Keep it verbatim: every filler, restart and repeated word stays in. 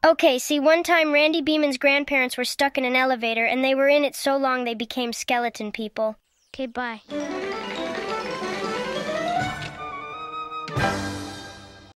Okay, see, one time Randy Beaman's grandparents were stuck in an elevator, and they were in it so long they became skeleton people. Okay, bye.